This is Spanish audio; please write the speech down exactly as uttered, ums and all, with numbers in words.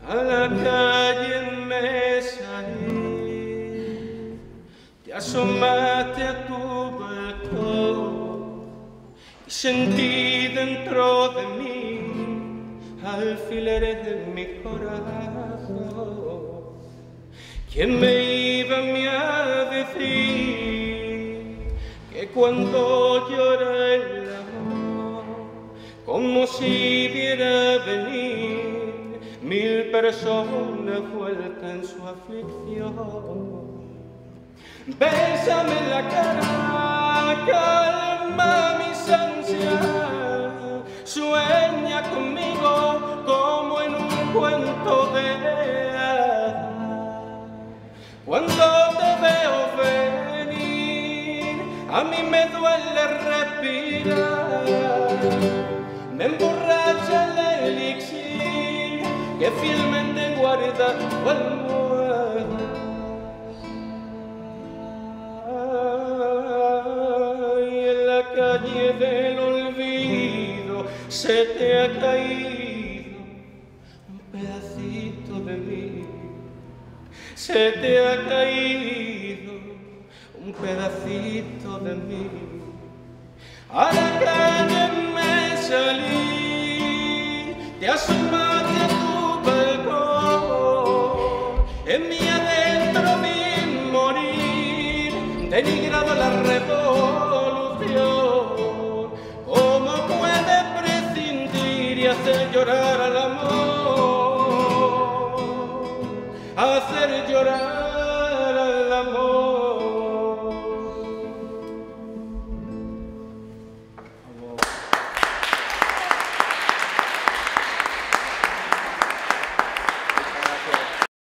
A la calle me salí, te asomaste a tu balcón y sentí dentro de mí alfileres de mi corazón. ¿Quién me iba a mí a decir que cuando llora el amor, como si viera venir mil personas vueltas en su aflicción? Bésame en la cara, calma mis ansias, sueña conmigo como en un cuento de hadas. Cuando te veo venir, a mí me duele respirar, me emborracha el elixir que fielmente guarda tu almohada. Y en la calle del olvido se te ha caído un pedacito de mí, se te ha caído un pedacito de mí. A la calle me salí, te asomaste a tu balcón, en mí adentro vi morir, denigrado la revolución. ¿Cómo puede prescindir y hacer llorar al amor? Hacer llorar